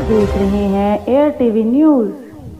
देख रहे हैं एयर टीवी न्यूज़।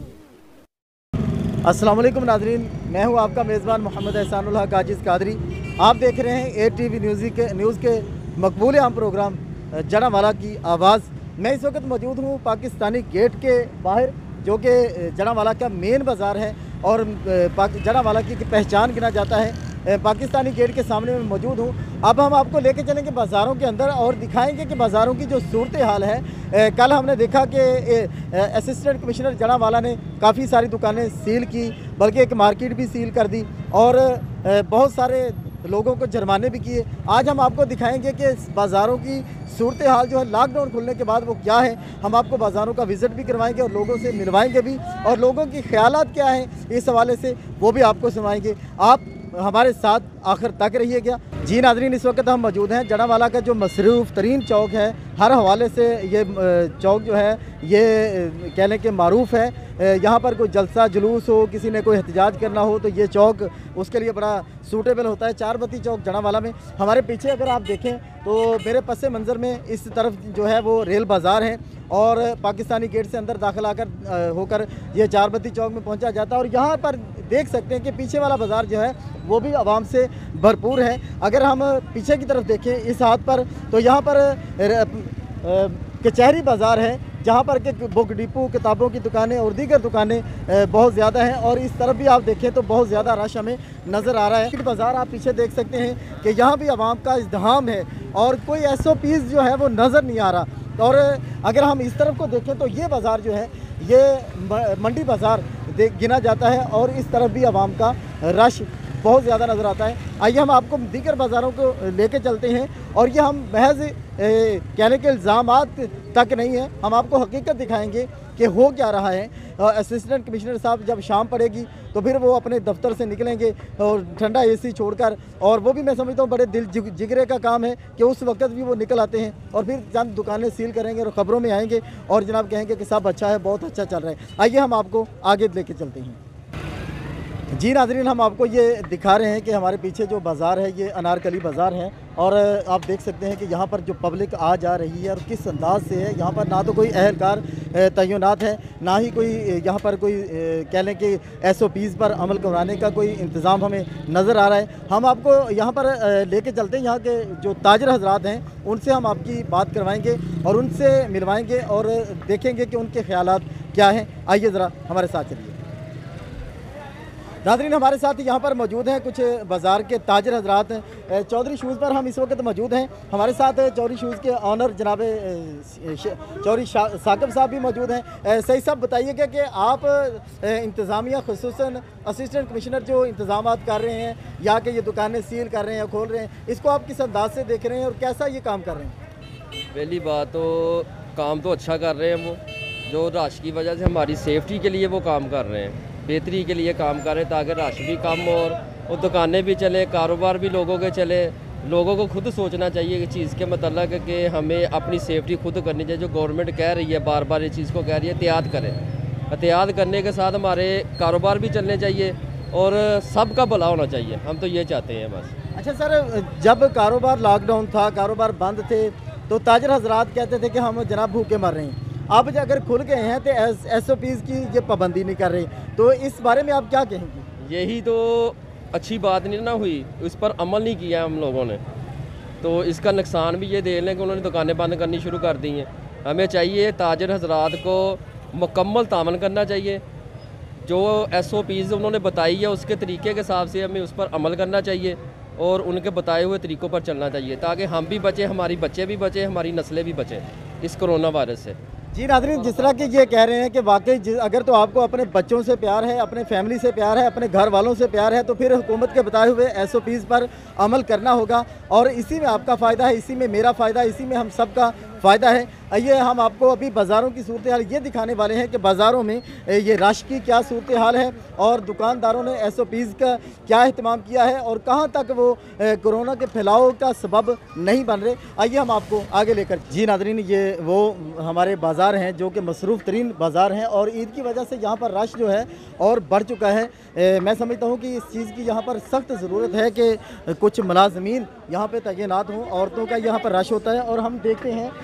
अस्सलाम वालेकुम नाज़रीन, मैं हूं आपका मेज़बान मोहम्मद एहसानुल हक आजिज़ कादरी। आप देख रहे हैं एयर टीवी न्यूज़ के मकबूल आम प्रोग्राम जड़ावाला की आवाज़। मैं इस वक्त मौजूद हूं पाकिस्तानी गेट के बाहर, जो कि जड़ावाला का मेन बाज़ार है और जड़ावाला की पहचान गिना जाता है। पाकिस्तानी गेट के सामने मैं मौजूद हूँ। अब हम आपको लेके चलेंगे बाज़ारों के अंदर और दिखाएंगे कि बाज़ारों की जो सूरत हाल है। कल हमने देखा कि असिस्टेंट कमिश्नर जड़ावाला ने काफ़ी सारी दुकानें सील की, बल्कि एक मार्केट भी सील कर दी और बहुत सारे लोगों को जुर्माने भी किए। आज हम आपको दिखाएंगे कि बाज़ारों की सूरत हाल जो है लॉकडाउन खुलने के बाद वो क्या है। हम आपको बाज़ारों का विज़िट भी करवाएंगे और लोगों से मिलवाएंगे भी, और लोगों की ख्यालात क्या हैं इस हवाले से वो भी आपको सुनाएंगे। आप हमारे साथ आखिर तक रहिएगा। जी नाज़रीन, इस वक्त हम मौजूद हैं जड़ावाला का जो मसरूफ़ तरीन चौक है। हर हवाले से ये चौक जो है ये कह लें कि मारूफ़ है। यहाँ पर कोई जलसा जुलूस हो, किसी ने कोई एहतजाज करना हो तो ये चौक उसके लिए बड़ा सूटेबल होता है। चारबती चौक जड़ावाला में हमारे पीछे अगर आप देखें तो मेरे पसे मंज़र में इस तरफ जो है वो रेल बाज़ार है और पाकिस्तानी गेट से अंदर दाखिल आकर होकर ये चारबती चौक में पहुँचा जाता है। और यहाँ पर देख सकते हैं कि पीछे वाला बाज़ार जो है वो भी आवाम से भरपूर है। अगर हम पीछे की तरफ देखें इस हाथ पर तो यहाँ पर कचहरी बाज़ार है, जहाँ पर के बुक डिपो, किताबों की दुकानें और दीगर दुकानें बहुत ज़्यादा हैं। और इस तरफ भी आप देखें तो बहुत ज़्यादा रश हमें नज़र आ रहा है। बाज़ार आप पीछे देख सकते हैं कि यहाँ भी आवाम का इज़्दिहाम है और कोई SOPs जो है वो नज़र नहीं आ रहा। और अगर हम इस तरफ को देखें तो ये बाज़ार जो है ये मंडी बाज़ार गिना जाता है और इस तरफ भी आवाम का रश बहुत ज़्यादा नज़र आता है। आइए हम आपको दीगर बाज़ारों को लेके चलते हैं और ये हम महज कहने के इल्ज़ामात तक नहीं है, हम आपको हकीकत दिखाएंगे कि हो क्या रहा है। असिस्टेंट कमिश्नर साहब जब शाम पड़ेगी तो फिर वो अपने दफ्तर से निकलेंगे और ठंडा AC छोड़कर, और वो भी मैं समझता हूँ बड़े दिल जिगरे का काम है कि उस वक्त भी वो निकल आते हैं और फिर चंद दुकानें सील करेंगे और ख़बरों में आएंगे और जनाब कहेंगे कि सब अच्छा है, बहुत अच्छा चल रहा है। आइए हम आपको आगे लेके चलते हैं। जी नाज़रीन, हम आपको ये दिखा रहे हैं कि हमारे पीछे जो बाज़ार है ये अनारकली बाज़ार है और आप देख सकते हैं कि यहाँ पर जो पब्लिक आ जा रही है और किस अंदाज से है। यहाँ पर ना तो कोई अहलकार तैनात है, ना ही कोई यहाँ पर कोई कह लें कि SOPs पर अमल करवाने का कोई इंतज़ाम हमें नज़र आ रहा है। हम आपको यहाँ पर लेके चलते हैं, यहाँ के जो ताजर हजरात हैं उनसे हम आपकी बात करवाएँगे और उनसे मिलवाएँगे और देखेंगे कि उनके ख्यालात क्या हैं। आइए ज़रा हमारे साथ चलिए। नाज़रीन, हमारे साथ यहाँ पर मौजूद हैं कुछ बाज़ार के ताजर हजरात। चौधरी शूज़ पर हम इस वक्त मौजूद हैं। हमारे साथ चौधरी शूज़ के ऑनर जनाब चौधरी साकिब साहब भी मौजूद हैं। सही साहब, बताइएगा कि आप इंतज़ामिया खुसूसन असिस्टेंट कमिश्नर जो इंतज़ाम कर रहे हैं या कि ये दुकानें सील कर रहे हैं या खोल रहे हैं, इसको आप किस अंदाज से देख रहे हैं और कैसा ये काम कर रहे हैं? पहली बात तो काम तो अच्छा कर रहे हैं, वो जो रश की वजह से हमारी सेफ्टी के लिए वो काम कर रहे हैं, बेहतरी के लिए काम कर रहे हैं ताकि रश भी कम हो और दुकानें भी चले, कारोबार भी लोगों के चले। लोगों को खुद सोचना चाहिए इस चीज़ के मतलब कि हमें अपनी सेफ्टी खुद करनी चाहिए। जो गवर्नमेंट कह रही है बार बार इस चीज़ को कह रही है, एहतियात करें। एहतियात करने के साथ हमारे कारोबार भी चलने चाहिए और सबका भला होना चाहिए। हम तो ये चाहते हैं बस। अच्छा सर, जब कारोबार लॉकडाउन था, कारोबार बंद थे, तो ताजर हजरात कहते थे कि हम जनाब भूखे मर रहे हैं। अब अगर खुल गए हैं तो SOPs की ये पाबंदी नहीं कर रहे, तो इस बारे में आप क्या कहेंगे? यही तो अच्छी बात नहीं ना हुई, इस पर अमल नहीं किया हम लोगों ने, तो इसका नुकसान भी ये दे लें कि उन्होंने दुकानें बंद करनी शुरू कर दी हैं। हमें चाहिए ताजर हजरात को मुकम्मल तामन करना चाहिए। जो SOPs उन्होंने बताई है उसके तरीके के हिसाब से हमें उस पर अमल करना चाहिए और उनके बताए हुए तरीक़ों पर चलना चाहिए ताकि हम भी बचें, हमारी बच्चे भी बचें, हमारी नस्लें भी बचें इस कोरोना वायरस से। जी नाज़रीन, जिस तरह के ये कह रहे हैं कि वाकई अगर तो आपको अपने बच्चों से प्यार है, अपने फैमिली से प्यार है, अपने घर वालों से प्यार है, तो फिर हुकूमत के बताए हुए SOPs पर अमल करना होगा और इसी में आपका फ़ायदा है, इसी में मेरा फ़ायदा है, इसी में हम सब का फ़ायदा है। आइए हम आपको अभी बाज़ारों की सूरत हाल ये दिखाने वाले हैं कि बाज़ारों में ये रश की क्या सूरत हाल है और दुकानदारों ने SOPs का क्या अहतमाम किया है और कहाँ तक वो कोरोना के फैलाव का सबब नहीं बन रहे। आइए हम आपको आगे लेकर। जी नाज़रीन, ये वो हमारे बाज़ार हैं जो कि मसरूफ़ तरीन बाज़ार हैं और ईद की वजह से यहाँ पर रश जो है और बढ़ चुका है। मैं समझता हूँ कि इस चीज़ की यहाँ पर सख्त ज़रूरत है कि कुछ मुलाज़मीन यहाँ पे तैनात हों। औरतों का यहाँ पर रश होता है और हम देखते हैं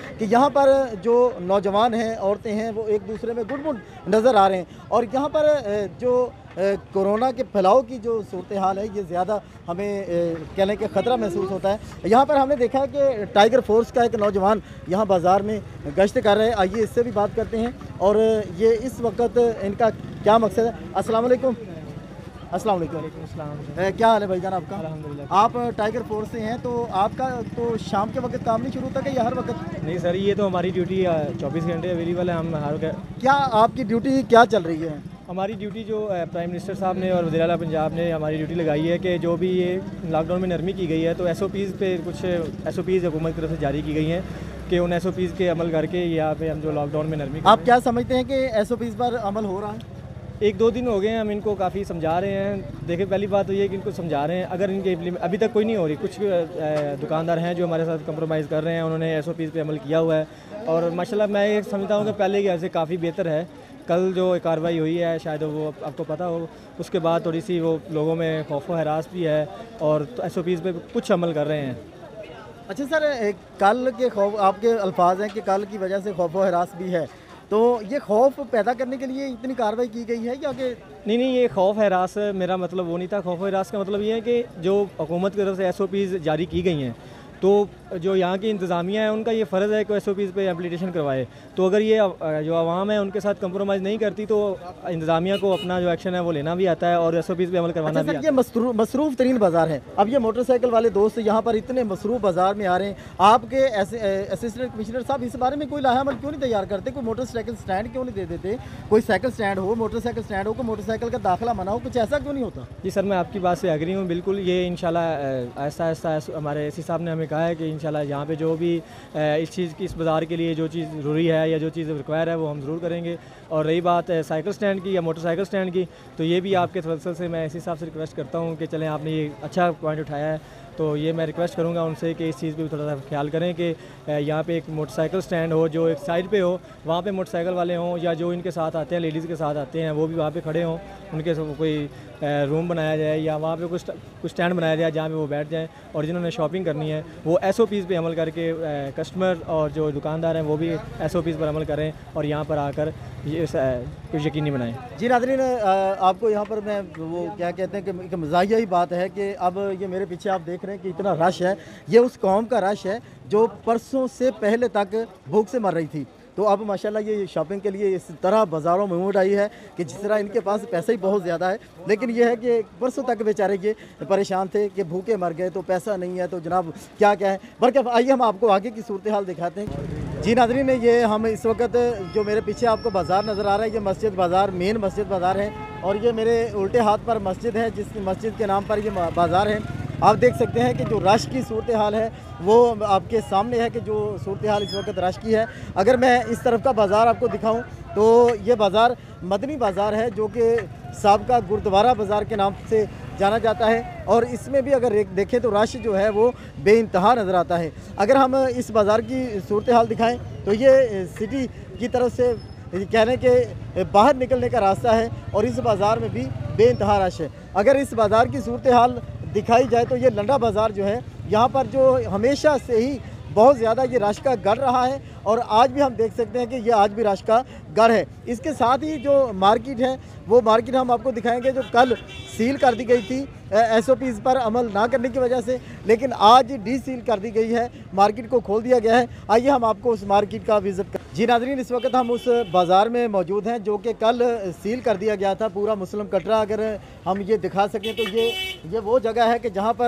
कि यहाँ पर जो नौजवान हैं, औरतें हैं, वो एक दूसरे में गुट-मुट नज़र आ रहे हैं और यहाँ पर जो कोरोना के फैलाव की जो सूरत हाल है, ये ज़्यादा हमें कह लें कि ख़तरा महसूस होता है। यहाँ पर हमने देखा है कि टाइगर फोर्स का एक नौजवान यहाँ बाज़ार में गश्त कर रहे हैं। आइए इससे भी बात करते हैं और ये इस वक्त इनका क्या मकसद है। अस्सलाम वालेकुम। अस्सलाम वालेकुम। क्या हाल है भाईजान आपका? अल्हम्दुलिल्लाह। आप टाइगर फोर्स से हैं, तो आपका तो शाम के वक्त काम नहीं शुरू होता कि या हर वक्त? नहीं सर, ये तो हमारी ड्यूटी 24 घंटे अवेलेबल है। हम हर क्या आपकी ड्यूटी क्या चल रही है? हमारी ड्यूटी जो प्राइम मिनिस्टर साहब ने और वज़ीर आला पंजाब ने हमारी ड्यूटी लगाई है कि जो भी ये लॉकडाउन में नरमी की गई है, तो SOPs पे कुछ SOPs हुकूमत की तरफ से जारी की गई हैं कि उन SOPs के अमल करके यहाँ पे हम जो लॉकडाउन में नरमी आप क्या समझते हैं कि SOPs पर अमल हो रहा है? 1-2 दिन हो गए हैं, हम इनको काफ़ी समझा रहे हैं। देखिए, पहली बात तो ये है कि इनको समझा रहे हैं, अगर इनके अभी तक कोई नहीं हो रही। कुछ दुकानदार हैं जो हमारे साथ कंप्रोमाइज़ कर रहे हैं, उन्होंने SOPs पे अमल किया हुआ है और माशाल्लाह मैं ये समझता हूँ कि पहले की ऐसे काफ़ी बेहतर है। कल जो कार्रवाई हुई है, शायद वो आपको पता हो, उसके बाद थोड़ी सी वो लोगों में खौफ व हरास भी है और SOPs पे कुछ अमल कर रहे हैं। अच्छा सर, कल के खौफ, आपके अल्फाज हैं कि कल की वजह से खौफ व हरास भी है, तो ये खौफ पैदा करने के लिए इतनी कार्रवाई की गई है या कि? नहीं, ये खौफ हरास मेरा मतलब वो नहीं था। खौफ हरास का मतलब ये है कि जो हुकूमत की तरफ से SOPs जारी की गई हैं, तो जो यहाँ की इंतज़ामिया है उनका ये फ़र्ज़ है कि SOPs पे एप्लीकेशन करवाए। तो अगर ये जो आवाम है उनके साथ कंप्रोमाइज़ नहीं करती, तो इंतज़ामिया को अपना जो एक्शन है वो लेना भी आता है और SOPs पे अमल करवाना भी आता है। ये मसरूफ़ तरीन बाज़ार है। अब ये मोटरसाइकिल वाले दोस्त यहाँ पर इतने मसरूफ़ बाज़ार में आ रहे हैं, आपके असिस्टेंट कमिश्नर साहब इस बारे में कोई लाहेअमल क्यों नहीं तैयार करते? कोई मोटरसाइकिल स्टैंड क्यों नहीं दे देते? कोई साइकिल स्टैंड हो, मोटरसाइकिल स्टैंड हो, कोई मोटरसाइकिल का दाखिला मना हो, कुछ ऐसा क्यों नहीं होता? जी सर, मैं आपकी बात से एग्री हूँ बिल्कुल। ये इंशाल्लाह आहिस्ता आहिस्ता हमारे एसी साहब ने हमें कहा है कि इंशाल्लाह यहाँ पे जो भी इस चीज़ की, इस बाज़ार के लिए जो चीज़ ज़रूरी है या जो चीज़ रिक्वायर है वो हम ज़रूर करेंगे। और रही बात साइकिल स्टैंड की या मोटरसाइकिल स्टैंड की, तो ये भी आपके तवज्जुह से मैं एसी साहब से रिक्वेस्ट करता हूँ कि चलें, आपने ये अच्छा पॉइंट उठाया है, तो ये मैं रिक्वेस्ट करूँगा उनसे कि इस चीज़ पे भी थोड़ा सा ख्याल करें कि यहाँ पे एक मोटरसाइकिल स्टैंड हो जो एक साइड पे हो, वहाँ पे मोटरसाइकिल वाले हों या जो इनके साथ आते हैं, लेडीज़ के साथ आते हैं, वो भी वहाँ पे खड़े हों, उनके कोई रूम बनाया जाए या वहाँ पे कुछ स्टैंड बनाया जाए जहाँ पे वो बैठ जाएं और जिन्होंने शॉपिंग करनी है वो SOPs पे अमल करके कस्टमर और जो दुकानदार हैं वो भी SOPs पर अमल करें और यहाँ पर आकर ये कुछ यकीनी बनाएं। जी नाज़रीन, आपको यहाँ पर मैं वो क्या कहते हैं कि एक मज़ाहिया ही बात है कि अब ये मेरे पीछे आप देख रहे हैं कि इतना रश है। ये उस कौम का रश है जो परसों से पहले तक भूख से मर रही थी, तो अब माशाल्लाह ये शॉपिंग के लिए इस तरह बाज़ारों में मूड आई है कि जिस तरह इनके पास पैसा ही बहुत ज़्यादा है, लेकिन ये है कि परसों तक बेचारे ये परेशान थे कि भूखे मर गए, तो पैसा नहीं है, तो जनाब क्या क्या है। बल्कि आइए हम आपको आगे की सूरत हाल दिखाते हैं। जी नाज़रीन, ये हम इस वक्त जो मेरे पीछे आपको बाज़ार नज़र आ रहा है, ये मस्जिद बाज़ार, मेन मस्जिद बाज़ार है और ये मेरे उल्टे हाथ पर मस्जिद है, जिस मस्जिद के नाम पर ये बाज़ार है। आप देख सकते हैं कि जो रश की सूरत हाल है वो आपके सामने है कि जो सूरत हाल इस वक्त रश की है। अगर मैं इस तरफ का बाज़ार आपको दिखाऊं तो ये बाज़ार मदनी बाज़ार है जो कि साबका गुरुद्वारा बाज़ार के नाम से जाना जाता है और इसमें भी अगर देखें तो रश जो है वो बेइंतहा नज़र आता है। अगर हम इस बाज़ार की सूरत हाल दिखाएँ तो ये सिटी की तरफ से कह रहे हैं कि बाहर निकलने का रास्ता है और इस बाज़ार में भी बेइंतहा रश है। अगर इस बाज़ार की सूरत हाल दिखाई जाए तो ये लंडा बाज़ार जो है, यहाँ पर जो हमेशा से ही बहुत ज़्यादा ये रश का गढ़ रहा है और आज भी हम देख सकते हैं कि ये आज भी रश का गढ़ है। इसके साथ ही जो मार्केट है वो मार्केट हम आपको दिखाएंगे जो कल सील कर दी गई थी SOPs पर अमल ना करने की वजह से, लेकिन आज डीसील कर दी गई है, मार्केट को खोल दिया गया है। आइए हम आपको उस मार्केट का विज़िट कर। जी नाज़रीन, इस वक्त हम उस बाज़ार में मौजूद हैं जो कि कल सील कर दिया गया था, पूरा मुस्लिम कटरा। अगर हम ये दिखा सकें तो ये वो जगह है कि जहाँ पर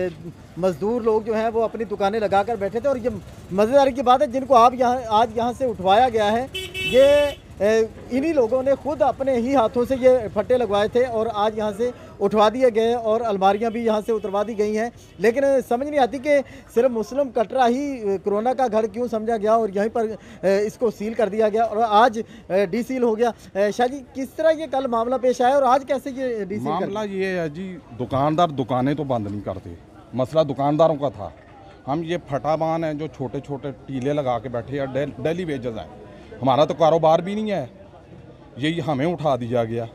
मज़दूर लोग जो हैं वो अपनी दुकानें लगा कर बैठे थे और ये मज़ेदारी की बात है जिनको आप आज यहाँ से उठवाया गया है, ये इन्हीं लोगों ने खुद अपने ही हाथों से ये फट्टे लगवाए थे और आज यहाँ से उठवा दिए गए और अलमारियाँ भी यहाँ से उतरवा दी गई हैं। लेकिन समझ नहीं आती कि सिर्फ मुस्लिम कटरा ही कोरोना का घर क्यों समझा गया और यहीं पर इसको सील कर दिया गया और आज डीसील हो गया। शाह जी, किस तरह ये कल मामला पेश आया और आज कैसे ये डीसील? मामला ये है जी, दुकानदार दुकानें तो बंद नहीं करते, मसला दुकानदारों का था। हम ये फटाबान हैं जो छोटे छोटे टीले लगा के बैठे हैं, डेली वेजेस हैं, हमारा तो कारोबार भी नहीं है, यही हमें उठा दिया गया।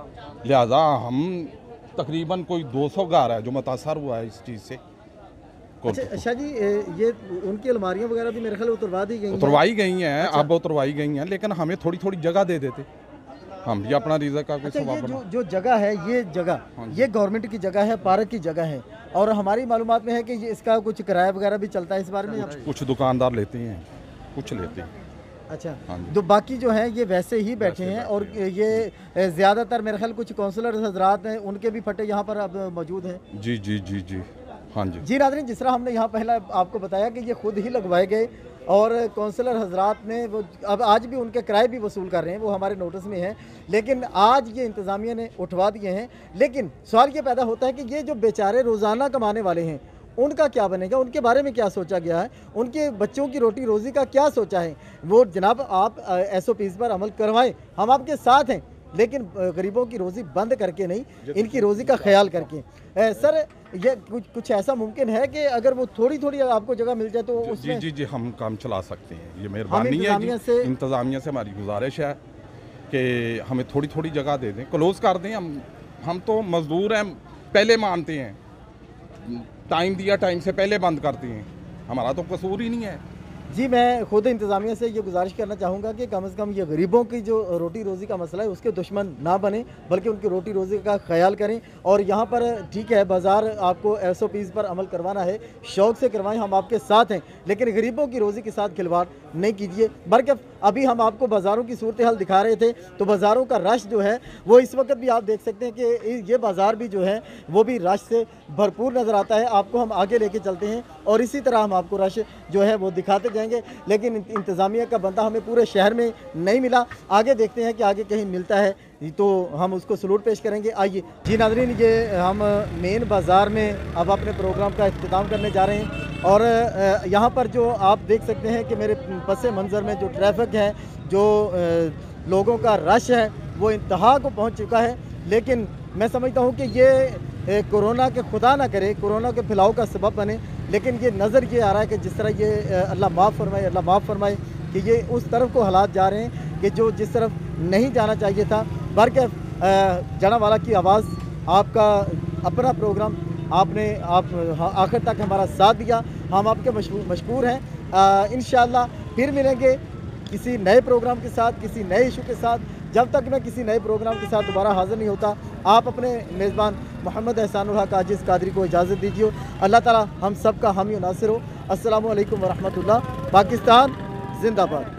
लिहाजा हम तकरीबन कोई 200 घर है जो मुतासर हुआ है इस चीज़ से। अच्छा शाह जी, ये उनकी अलमारियाँ वगैरह भी मेरे ख्याल उतरवा दी गई हैं। उतरवाई गई हैं, अब उतरवाई गई हैं, लेकिन हमें थोड़ी थोड़ी जगह दे देते, हम भी अपना रिज़्क़ का कोई अच्छा, ये सवाब बना। जो जगह है, ये जगह ये गवर्नमेंट की जगह है, पार्क की जगह है, और हमारी मालूमात में है कि ये इसका कुछ किराया वगैरह भी चलता है, इस बारे में आप- कुछ दुकानदार लेते हैं, कुछ लेते हैं। अच्छा, हाँ जी। तो बाकी जो हैं ये वैसे ही बैठे हैं, और ये ज़्यादातर मेरे ख्याल कुछ काउंसलर हजरात हैं, उनके भी फटे यहाँ पर अब मौजूद हैं। जी जी जी जी, हाँ जी। जी नाज़रीन, जिस तरह हमने यहाँ पहला आपको बताया कि ये खुद ही लगवाए गए, और काउंसलर हजरात ने वो अब आज भी उनके किराए भी वसूल कर रहे हैं, वो हमारे नोटिस में है, लेकिन आज ये इंतज़ामिया ने उठवा दिए हैं। लेकिन सवाल ये पैदा होता है कि ये जो बेचारे रोज़ाना कमाने वाले हैं, उनका क्या बनेगा, उनके बारे में क्या सोचा गया है, उनके बच्चों की रोटी रोज़ी का क्या सोचा है। वो जनाब आप SOPs पर अमल करवाएं, हम आपके साथ हैं, लेकिन गरीबों की रोज़ी बंद करके नहीं, इनकी रोज़ी का ख्याल करके। सर, ये कुछ ऐसा मुमकिन है कि अगर वो थोड़ी थोड़ी आपको जगह मिल जाए तो जी उसमें जी जी, हम काम चला सकते हैं, ये मेहरबानी है इंतज़ामिया जी। से- इंतज़ामिया से हमारी गुजारिश है कि हमें थोड़ी थोड़ी जगह दे दें, क्लोज़ कर दें। हम तो मज़दूर हैं, पहले मानते हैं, टाइम दिया टाइम से पहले बंद करते हैं, हमारा तो कसूर ही नहीं है। जी, मैं खुद इंतज़ामिया से ये गुजारिश करना चाहूँगा कि कम से कम ये गरीबों की जो रोटी रोज़ी का मसला है उसके दुश्मन ना बने, बल्कि उनकी रोटी रोज़ी का ख्याल करें। और यहाँ पर ठीक है, बाज़ार आपको SOPs पर अमल करवाना है, शौक़ से करवाएं, हम आपके साथ हैं, लेकिन गरीबों की रोज़ी के साथ खिलवाड़ नहीं कीजिए। बल्कि अभी हम आपको बाज़ारों की सूरत हाल दिखा रहे थे, तो बाज़ारों का रश जो है वो इस वक्त भी आप देख सकते हैं कि ये बाज़ार भी जो है वो भी रश से भरपूर नज़र आता है। आपको हम आगे लेके चलते हैं और इसी तरह हम आपको रश जो है वो दिखाते जाएंगे, लेकिन इंतज़ामिया का बंदा हमें पूरे शहर में नहीं मिला। आगे देखते हैं कि आगे कहीं मिलता है तो हम उसको सलूट पेश करेंगे। आइए जी नाज़रीन, ये हम मेन बाज़ार में अब अपने प्रोग्राम का इख्तिताम करने जा रहे हैं, और यहाँ पर जो आप देख सकते हैं कि मेरे पसे मंज़र में जो ट्रैफिक है, जो लोगों का रश है, वो इंतहा को पहुँच चुका है। लेकिन मैं समझता हूँ कि ये कोरोना के खुदा ना करे कोरोना के फैलाव का सबब बने, लेकिन ये नज़र ये आ रहा है कि जिस तरह ये अल्लाह माफ़ फरमाए, अल्लाह माफ़ फरमाए कि ये उस तरफ को हालात जा रहे हैं कि जो जिस तरफ नहीं जाना चाहिए था। बल्कि जनावाला की आवाज़ आपका अपना प्रोग्राम, आपने आखिर तक हमारा साथ दिया, हम आपके मशकूर हैं। इंशाअल्लाह फिर मिलेंगे किसी नए प्रोग्राम के साथ, किसी नए इशू के साथ। जब तक मैं किसी नए प्रोग्राम के साथ दोबारा हाज़िर नहीं होता, आप अपने मेज़बान मोहम्मद एहसानुल हक काजिज़ कादरी को इजाज़त दीजिए। अल्लाह ताला हम सब का हामी और नासिर हो। अस्सलामु अलैकुम व रहमतुल्लाह। पाकिस्तान जिंदाबाद।